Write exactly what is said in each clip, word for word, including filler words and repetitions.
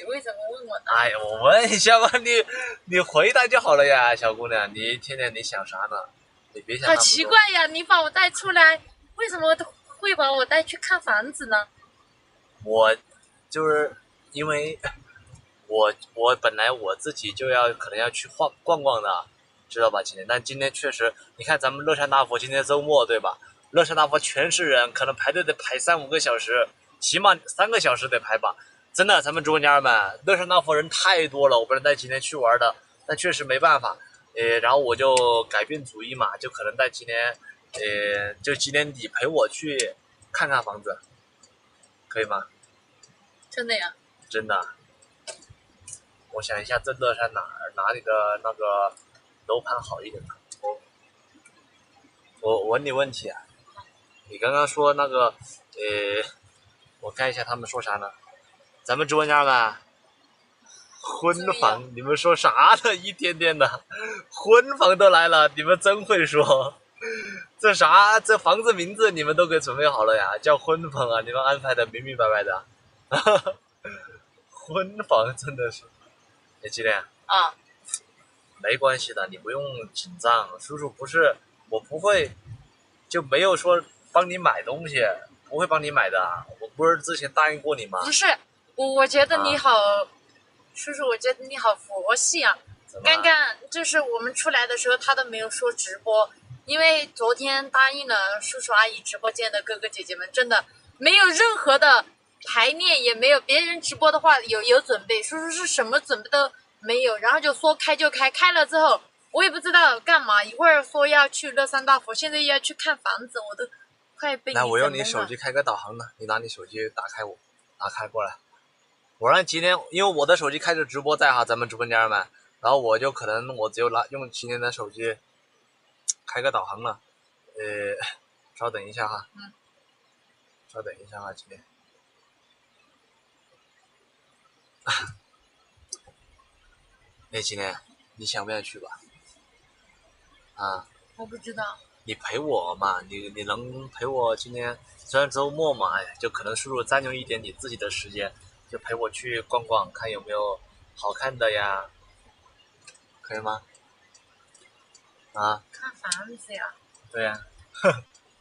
为什么问我呢？ 哎呀，我问一下嘛，你你回答就好了呀，小姑娘，你一天天你想啥呢？你别想那么好多。 奇怪呀！你把我带出来，为什么会把我带去看房子呢？ 我就是因为我我本来我自己就要可能要去逛逛逛的，知道吧？今天，但今天确实，你看咱们乐山大佛今天周末对吧？乐山大佛全是人，可能排队得排三五个小时，起码三个小时得排吧。真的，咱们直播间们，乐山大佛人太多了，我不能带今天去玩的，但确实没办法。呃，然后我就改变主意嘛，就可能带今年，呃，就今年你陪我去看看房子，可以吗？ 真的呀？ 真的。我想一下，这乐山哪儿哪里的那个楼盘好一点呢？我我问你问题啊，你刚刚说那个，呃，我看一下他们说啥呢？咱们直播间吧，婚房，你们说啥呢？一天天的，婚房都来了，你们真会说。这啥？这房子名字你们都给准备好了呀？叫婚房啊？你们安排的明明白白的。婚房真的是，哎，几点？ 啊， 没关系的，你不用紧张。叔叔不是，我不会，就没有说帮你买东西，不会帮你买的。我不是之前答应过你吗？ 不是，我我觉得你好， 啊、 叔叔，我觉得你好佛系啊。刚刚就是我们出来的时候，他都没有说直播，因为昨天答应了叔叔阿姨直播间的哥哥姐姐们，真的没有任何的排练，也没有别人直播的话有有准备，叔叔是什么准备都没有，然后就说开就开，开了之后我也不知道干嘛，一会儿说要去乐山大佛，现在又要去看房子，我都快被你整懵了。 那我用你手机开个导航呢，你拿你手机打开我，打开过来。我让今天，因为我的手机开着直播在哈，咱们直播间们，然后我就可能我只有拿用今天的手机开个导航了。呃，稍等一下哈。 嗯。 稍等一下哈，今天。哎，今天你想不想去吧？啊？ 我不知道。 你陪我嘛，你你能陪我今天虽然周末嘛，哎，就可能叔叔占用一点你自己的时间，就陪我去逛逛，看有没有好看的呀，可以吗？啊？ 看房子呀？ 对呀、啊。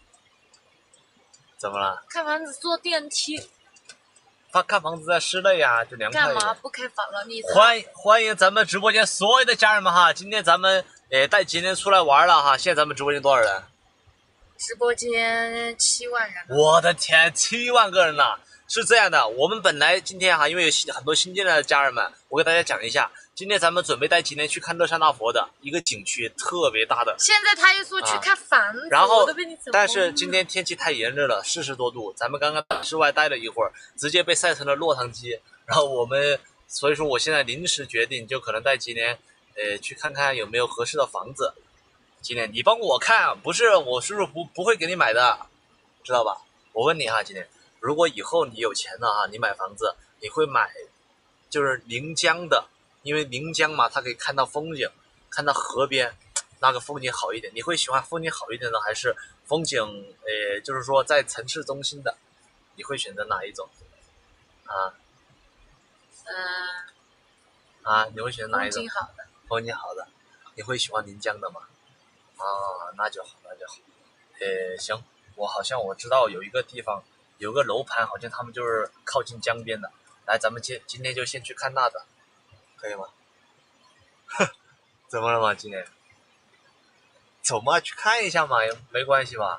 怎么了？ 看房子坐电梯。 他看房子在室内呀、啊，就凉快一点。 干嘛不开房了？你欢欢迎咱们直播间所有的家人们哈，今天咱们呃带今天出来玩了哈，现在咱们直播间多少人？ 直播间七万人。 我的天，七万个人呐！是这样的，我们本来今天哈，因为有很多新进来的家人们，我给大家讲一下，今天咱们准备带今天去看乐山大佛的一个景区，特别大的。 现在他又说去看房子， 啊、然后但是今天天气太炎热了，四十多度，咱们刚刚室外待了一会儿，直接被晒成了落汤鸡。然后我们，所以说我现在临时决定，就可能带今天，呃，去看看有没有合适的房子。今天你帮我看，不是我叔叔不不会给你买的，知道吧？我问你哈，今天如果以后你有钱了哈，你买房子，你会买就是临江的，因为临江嘛，它可以看到风景，看到河边，那个风景好一点。你会喜欢风景好一点的，还是风景呃，就是说在城市中心的？你会选择哪一种？啊？ 嗯、 呃。啊？你会选择哪一种？ 风景好的。 风景好的，你会喜欢临江的吗？啊，那就好，那就好。呃，行，我好像我知道有一个地方，有个楼盘，好像他们就是靠近江边的。来，咱们今今天就先去看那个，可以吗？哼，怎么了嘛？今天走嘛，去看一下嘛，没关系吧？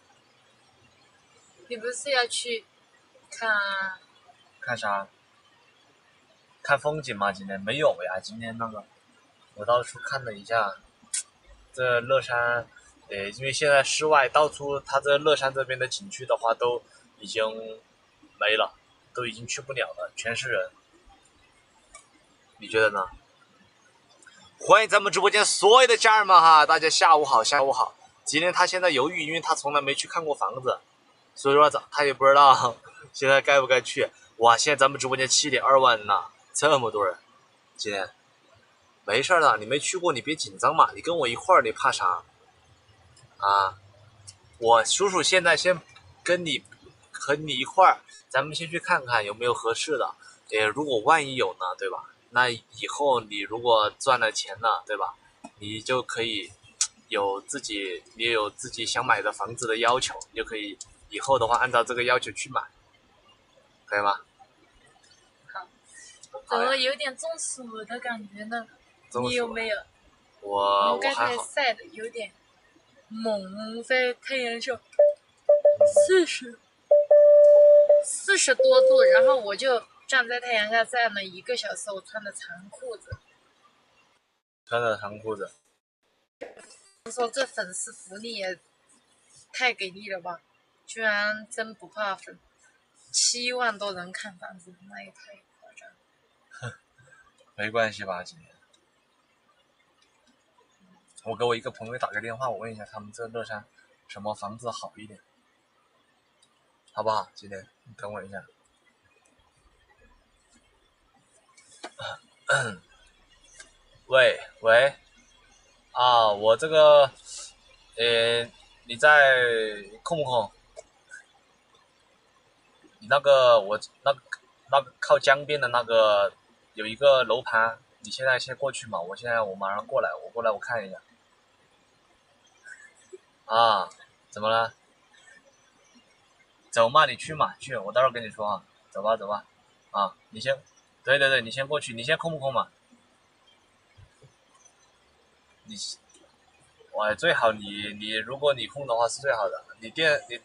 你不是要去看？ 看啥？看风景吗？今天没有呀，今天那个我到处看了一下。这乐山，呃，因为现在室外到处，它这乐山这边的景区的话，都已经没了，都已经去不了了，全是人。你觉得呢？欢迎咱们直播间所有的家人们哈，大家下午好，下午好。今天他现在犹豫，因为他从来没去看过房子，所以说他也不知道现在该不该去。哇，现在咱们直播间七点二万人呐，这么多人，今天。没事的，你没去过，你别紧张嘛，你跟我一块儿，你怕啥？啊，我叔叔现在先跟你和你一块儿，咱们先去看看有没有合适的。 呃，如果万一有呢，对吧？那以后你如果赚了钱了，对吧？你就可以有自己，你有自己想买的房子的要求，你就可以以后的话按照这个要求去买，可以吗？ 好，怎么有点中暑的感觉呢？你有没有？ 我我刚还好。 才晒的有点猛，在太阳上四十四十多度，然后我就站在太阳下站了一个小时，我穿的长裤子。 穿的长裤子。 说这粉丝福利也太给力了吧！居然真不怕粉，七万多人看房子，那也太夸张了。 没关系吧，今天我给我一个朋友打个电话，我问一下他们这乐山什么房子好一点，好不好？今天你等我一下。喂喂，啊，我这个，呃，你在空不空？你那个我那个那个靠江边的那个有一个楼盘，你现在先过去嘛，我现在我马上过来，我过来我看一下。啊，怎么了？走嘛，你去嘛，去，我待会儿跟你说啊，走吧走吧，啊，你先，对对对，你先过去，你先空不空嘛？你，哇，最好你你如果你空的话是最好的，你电你，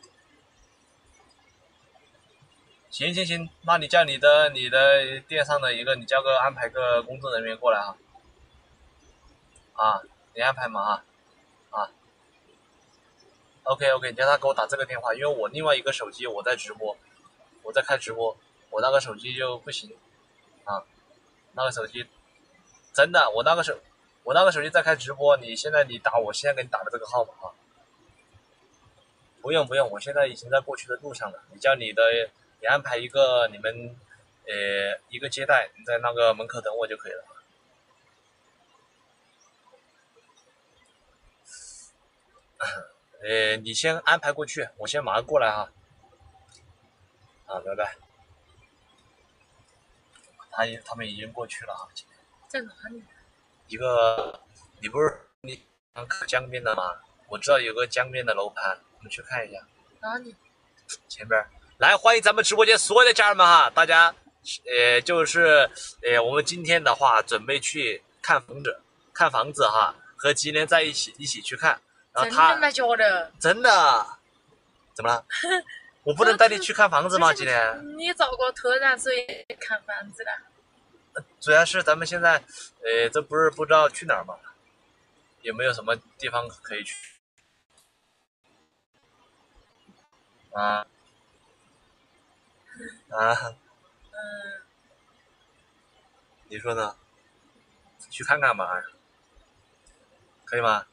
行行行，那你叫你的你的店上的一个，你叫个安排个工作人员过来哈，啊，你安排嘛啊啊。OK OK，你叫他给我打这个电话，因为我另外一个手机我在直播，我在开直播，我那个手机就不行啊，那个手机真的，我那个手我那个手机在开直播，你现在你打我现在给你打的这个号码啊，不用不用，我现在已经在过去的路上了，你叫你的你安排一个你们呃一个接待，你在那个门口等我就可以了。呃，你先安排过去，我先马上过来哈。啊，拜拜。他他们已经过去了哈。 在哪里？ 一个，你不是你看江边的吗？我知道有个江边的楼盘，我们去看一下。 哪里？ 前边来，欢迎咱们直播间所有的家人们哈，大家，呃，就是呃，我们今天的话准备去看房子，看房子哈，和吉连在一起一起去看。然后他真的吗？假的？ 真的，怎么了？我不能带你去看房子吗？吉连？ 你找个突然所以看房子了？ 主要是咱们现在，呃，这不是不知道去哪儿吗？有没有什么地方可以去？啊啊， 嗯， 你说呢？去看看嘛，可以吗？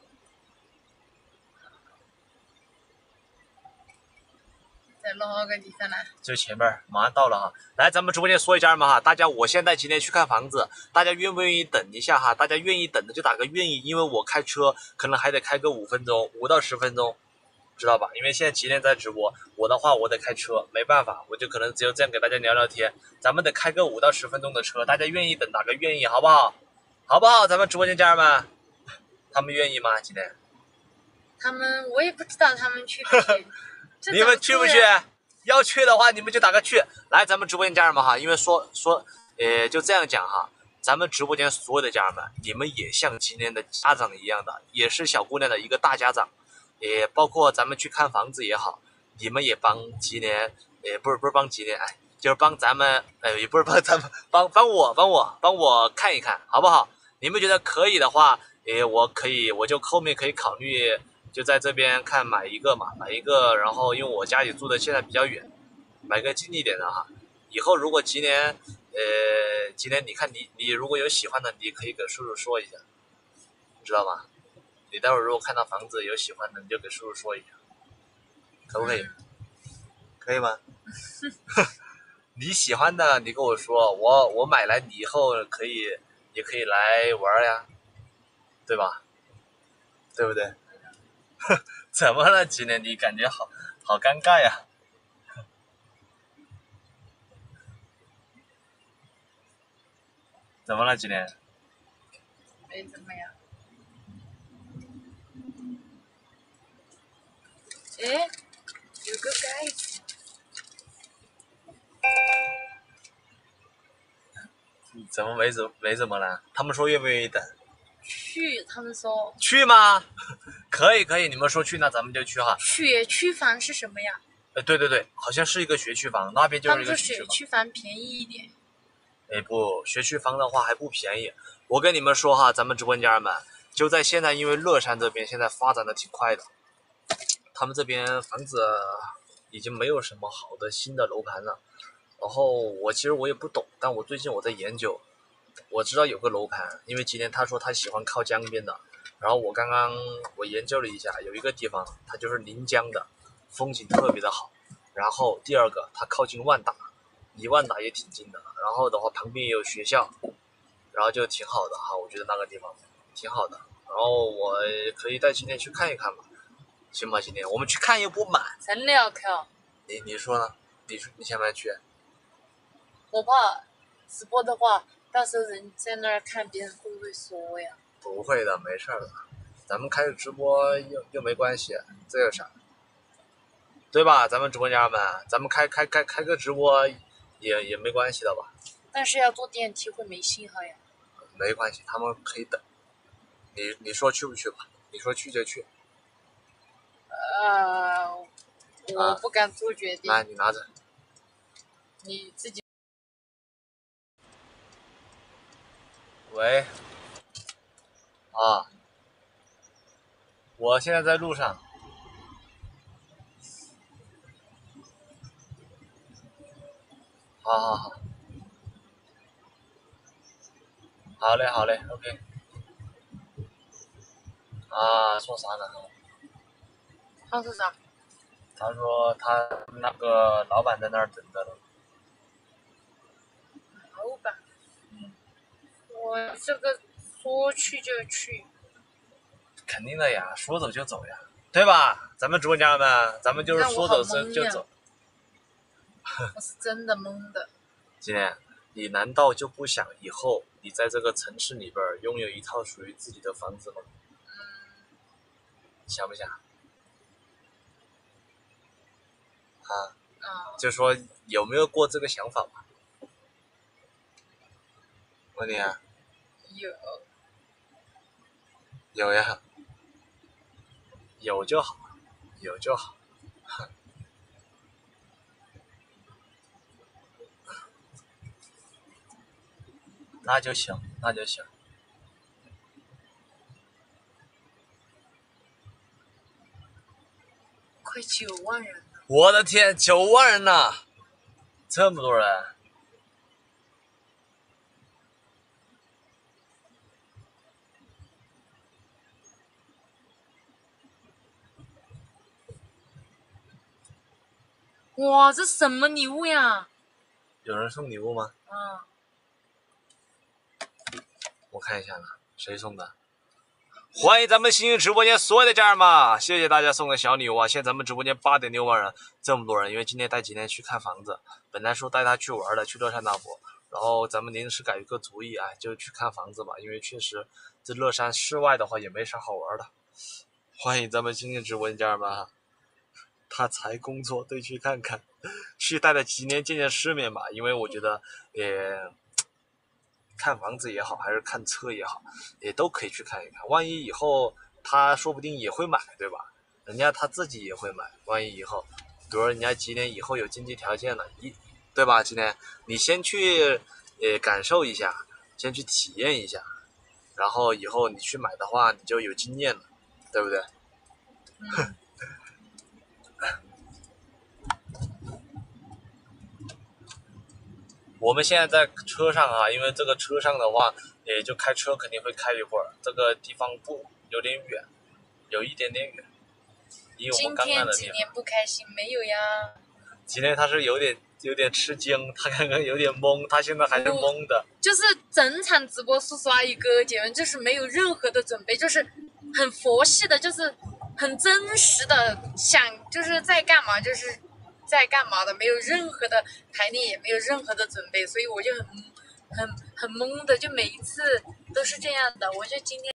在哪个地方呢？ 就前面，马上到了哈。来，咱们直播间说一家人们哈，大家我现在今天去看房子，大家愿不愿意等一下哈？大家愿意等的就打个愿意，因为我开车可能还得开个五分钟，五到十分钟，知道吧？因为现在吉连在直播，我的话我得开车，没办法，我就可能只有这样给大家聊聊天。咱们得开个五到十分钟的车，大家愿意等打个愿意，好不好？好不好？咱们直播间家人们，他们愿意吗？今天？ 他们我也不知道他们去不去。 你们去不去？要去的话，你们就打个去。来，咱们直播间家人们哈，因为说说，呃，就这样讲哈，咱们直播间所有的家人们，你们也像今天的家长一样的，也是小姑娘的一个大家长，也包括咱们去看房子也好，你们也帮吉连，也不是不是帮吉连，哎，就是帮咱们，呃，也不是帮咱们，帮帮我帮我帮我看一看，好不好？你们觉得可以的话，诶，我可以，我就后面可以考虑。就在这边看买一个嘛，买一个，然后因为我家里住的现在比较远，买个近一点的哈。以后如果今年，呃，今年你看你你如果有喜欢的，你可以给叔叔说一下，知道吗？你待会儿如果看到房子有喜欢的，你就给叔叔说一下，可不可以？可以吗？你喜欢的你跟我说，我我买来你以后可以也可以来玩呀，对吧？对不对？怎么了，吉连？你感觉好好尴尬呀？ 怎么了今天？ 没怎么样。哎，有个盖子。 怎么没怎没怎么了？他们说愿不愿意等？ 去，他们说去吗？可以可以，你们说去那咱们就去哈。 学区房是什么呀？ 呃，对对对，好像是一个学区房，那边就他们说是一个学区房。 学区房便宜一点。 哎不，学区房的话还不便宜。我跟你们说哈，咱们直播间们就在现在，因为乐山这边现在发展的挺快的，他们这边房子已经没有什么好的新的楼盘了。然后我其实我也不懂，但我最近我在研究，我知道有个楼盘，因为今天他说他喜欢靠江边的，然后我刚刚我研究了一下，有一个地方它就是临江的，风景特别的好。然后第二个它靠近万达，离万达也挺近的，然后的话旁边也有学校，然后就挺好的哈，我觉得那个地方挺好的。然后我可以带今天去看一看吧，行吧？今天我们去看又不满， 真的要看？ 你你说呢？你你想不想去？ 我怕直播的话，到时候人在那儿看，别人会不会说呀？ 不会的，没事的，咱们开个直播又又没关系，这有啥？对吧？咱们直播间们，咱们开开开开个直播也也没关系的吧？ 但是要坐电梯会没信号呀。 没关系，他们可以等。你你说去不去吧？你说去就去。 呃，我不敢做决定。 来，你拿着。 你自己。 喂。啊。我现在在路上。好好好。好嘞好嘞 ，OK。啊，说啥呢？ 他说啥？ 他说他那个老板在那儿等着呢。 老板。 嗯。 我这个说去就去。 肯定的呀，说走就走呀，对吧？咱们直播间们，咱们就是说走就走。 我是真的懵的。 今天，你难道就不想以后你在这个城市里边拥有一套属于自己的房子吗？ 嗯。 想不想？啊？ 啊。 就说有没有过这个想法吧？问你啊。 有。 有呀。有就好，有就好。那就行，那就行。 快九万人了！ 我的天，九万人呐！这么多人！ 哇，这什么礼物呀？ 有人送礼物吗？ 嗯。 我看一下呢，谁送的？欢迎咱们新直播间所有的家人们，谢谢大家送的小礼物啊！现在咱们直播间八点六万人，这么多人，因为今天带今天去看房子，本来说带他去玩的，去乐山大佛，然后咱们临时改一个主意啊，就去看房子吧，因为确实这乐山室外的话也没啥好玩的。欢迎咱们新进直播间家人们哈，他才工作，得去看看，去带着今年见见世面吧，因为我觉得也。看房子也好，还是看车也好，也都可以去看一看。万一以后他说不定也会买，对吧？人家他自己也会买。万一以后，比如人家今年以后有经济条件了，一，对吧？今年你先去，呃，感受一下，先去体验一下，然后以后你去买的话，你就有经验了，对不对？ 嗯。 我们现在在车上啊，因为这个车上的话，也就开车肯定会开一会儿，这个地方不有点远，有一点点远。离我们刚刚的地方。 今天几年不开心没有呀？ 今天他是有点有点吃惊，他刚刚有点懵，他现在还是懵的。 就是整场直播叔叔阿姨哥哥姐们就是没有任何的准备，就是很佛系的，就是很真实的想就是在干嘛就是。在干嘛的，没有任何的排练，也没有任何的准备，所以我就很很很懵的，就每一次都是这样的。我就今天。